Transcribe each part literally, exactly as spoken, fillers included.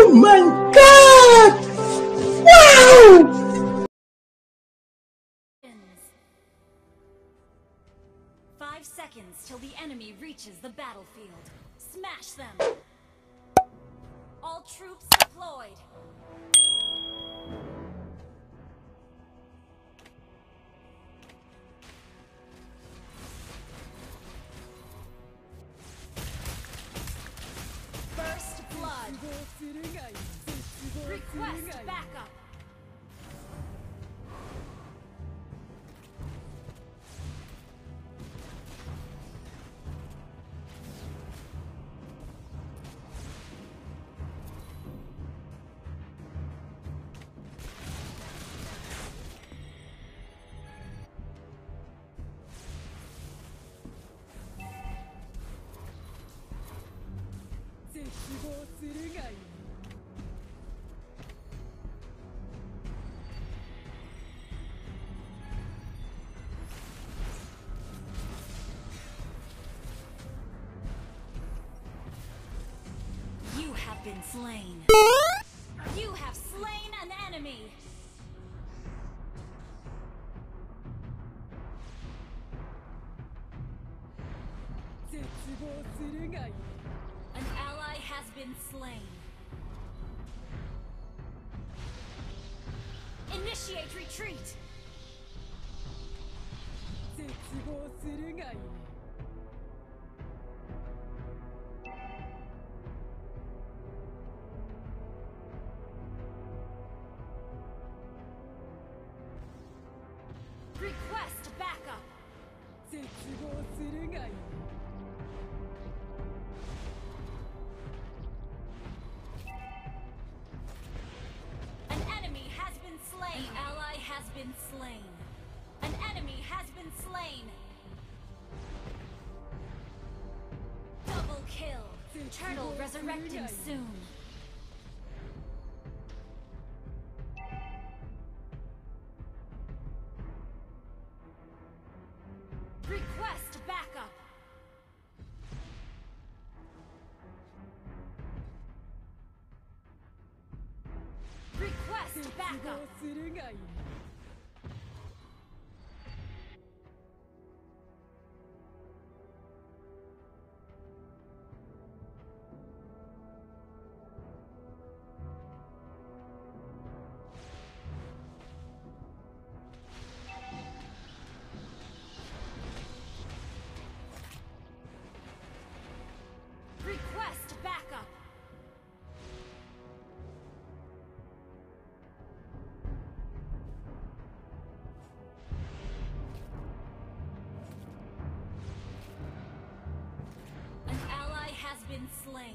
Oh my god! Wow! Five seconds till the enemy reaches the battlefield. Smash them! All troops deployed! First blood! Request backup! You have been slain. You have slain an enemy. An ally has been slain. Initiate retreat. Request backup. An enemy has been slain. An ally has been slain. An enemy has been slain. Double kill. Turtle resurrecting soon. Request backup. Request backup. Request backup. An ally has been slain.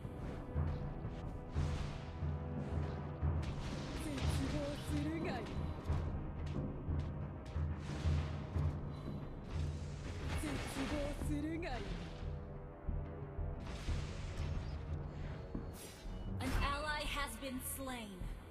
An ally has been slain.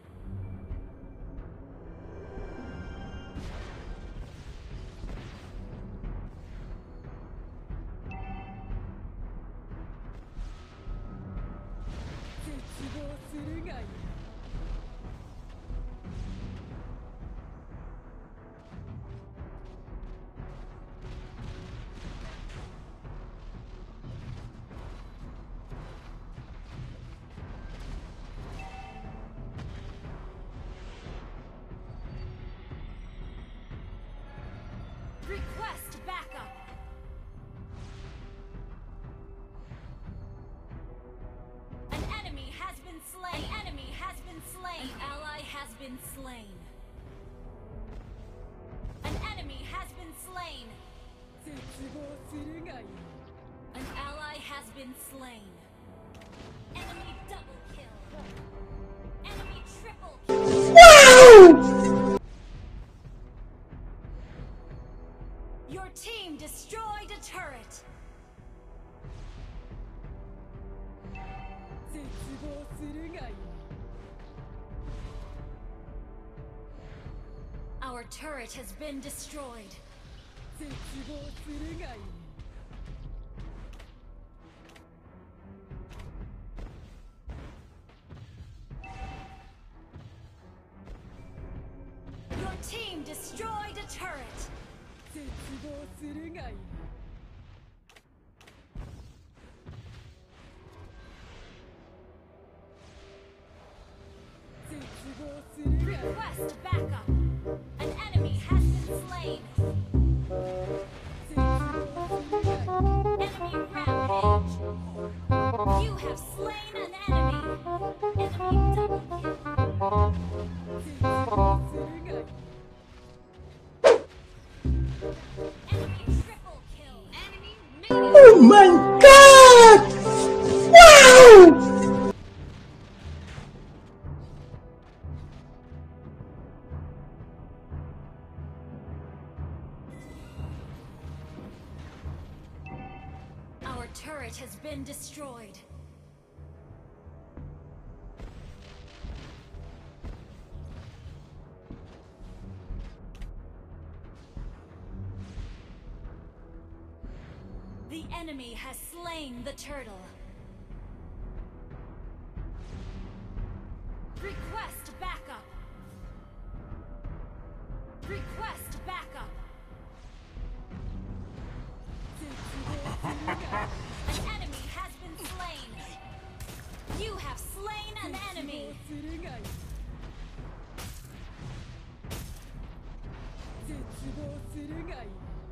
Request backup. An enemy has been slain. An enemy has been slain. An ally has been slain. An enemy has been slain. An ally has been slain. Enemy double kill. Enemy triple kill. Wow! Your team destroyed a turret. Our turret has been destroyed. team destroyed a turret. 絶望するがいい。絶望するがいい。 Request backup. An enemy has been slain. 絶望するがいい。 Enemy rampage. You have slain an enemy. Enemy double kill. 絶望するがいい。 Enemy triple kill. Enemy Oh my god! Wow! Our turret has been destroyed. The enemy has slain the turtle. Request backup. Request backup. 絶望するがいい。 An enemy has been slain. You have slain an 絶 enemy. 望するがいい。絶望するがいい。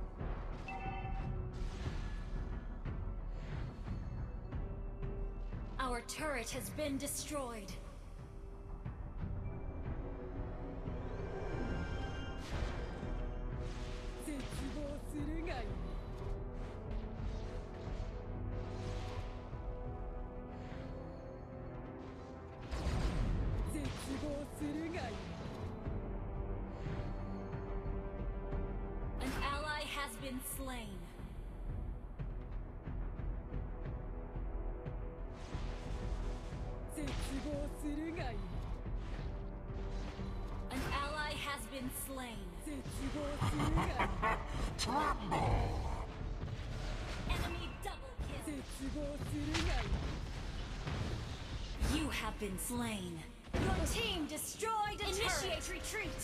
Our turret has been destroyed. An ally has been slain. An ally has been slain. Enemy double kill. You have been slain. Your team destroyed a Initiate turret. Retreat.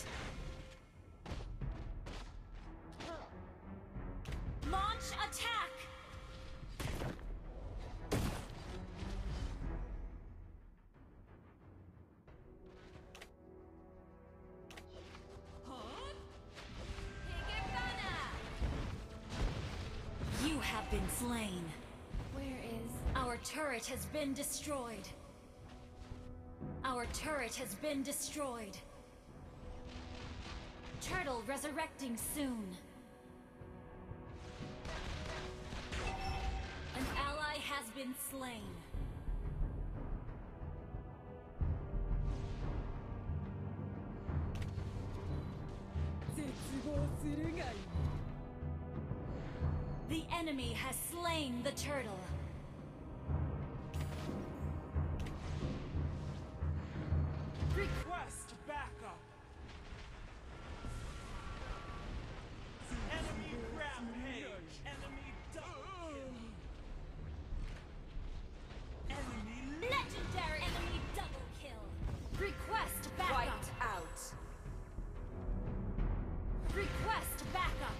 Launch attack. You have been slain. Where is... Our turret has been destroyed. Our turret has been destroyed. Turtle resurrecting soon. An ally has been slain. The enemy has slain the turtle. Request backup. Enemy rampage. Enemy double kill. Enemy Legendary enemy double kill. Request backup. Wiped out. Request backup.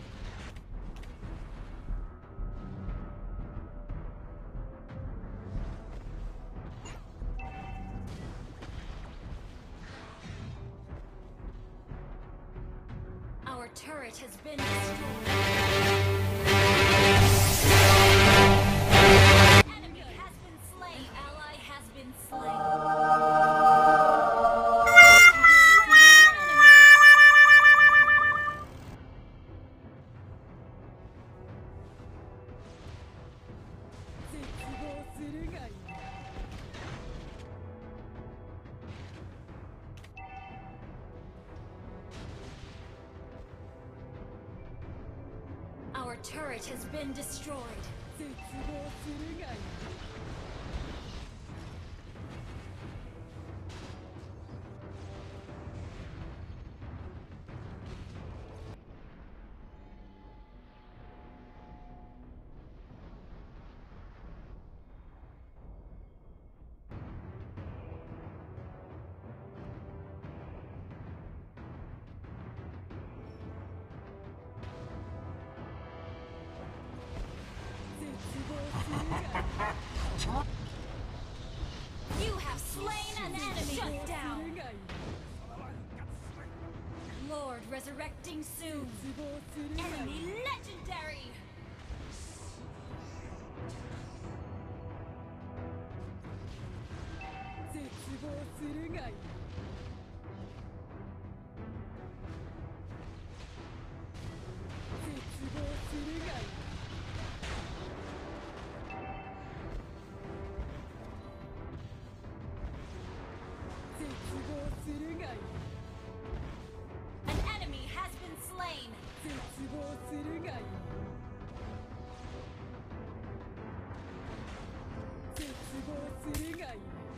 Our turret has been destroyed. Enemy has been slain. Ally has been slain. Our turret has been destroyed. Resurrecting soon. 絶望するがいい Enemy legendary. 絶望するがいい絶望するがいい絶望するがいい An enemy has been slain. 絶望するがいい絶望するがいい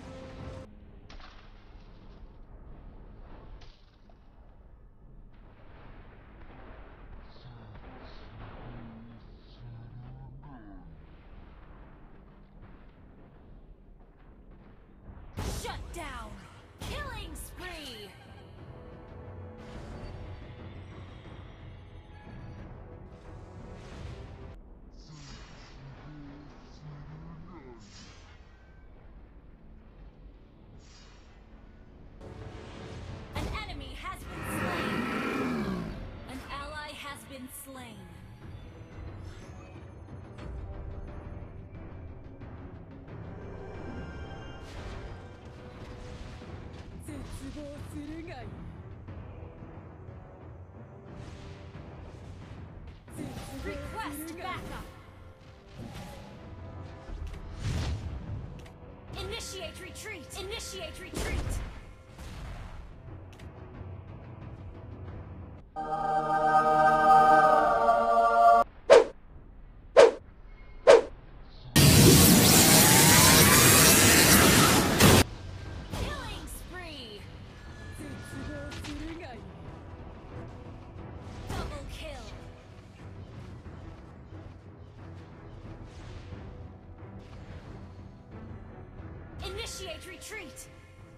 Shut down. Killing spree. An enemy has been slain. An ally has been slain. Request backup. Initiate retreat. Initiate retreat. Killing spree. Double kill. Initiate retreat.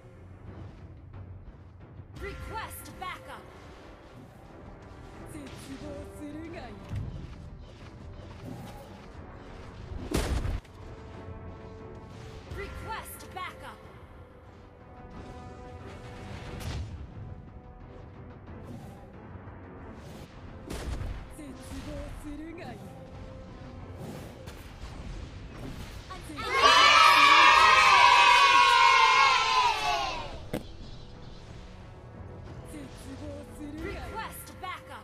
Request backup. Request backup. An Request backup.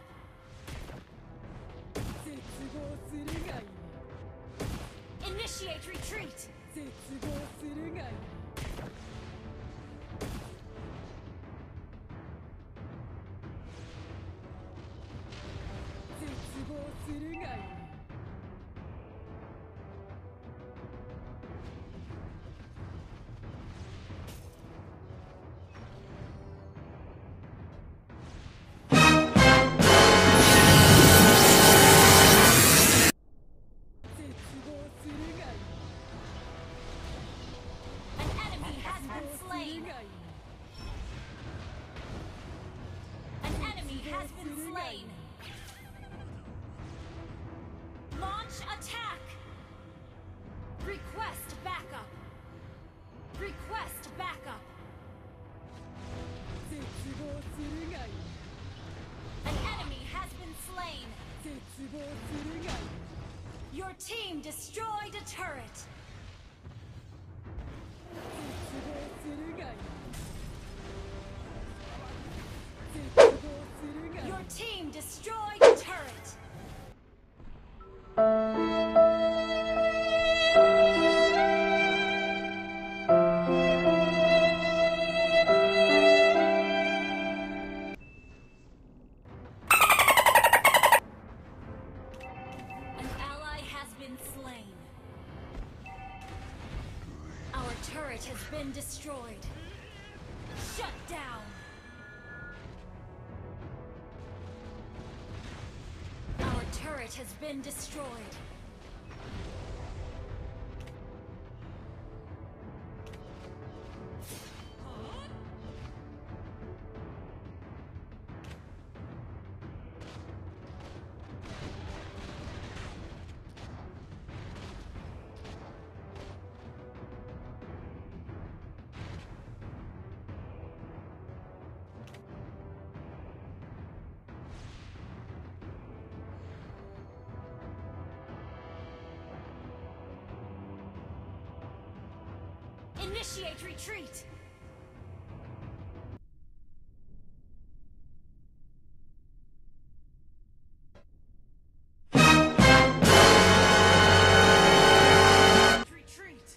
Initiate retreat. An enemy has been slain. An enemy has been slain. Launch attack. Request backup. Request backup. An enemy has been slain. Your team destroyed a turret. Your team destroyed a turret. An ally has been slain. Our turret has been destroyed. Shut down. Our turret has been destroyed. Initiate retreat! Retreat!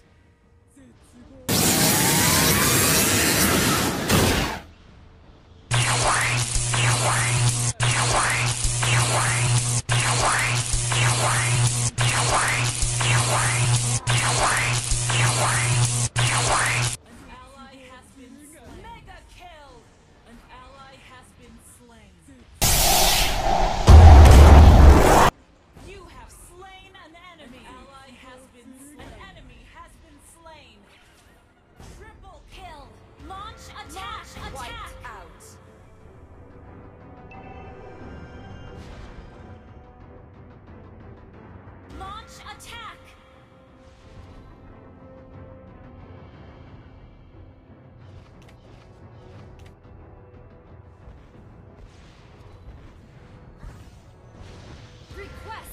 An ally has been slain. Mega kill! An ally has been slain. You have slain an enemy. An ally has been slain. An enemy has been slain. Triple Kill! Launch attack! Attack! Wiped out. Launch attack! Request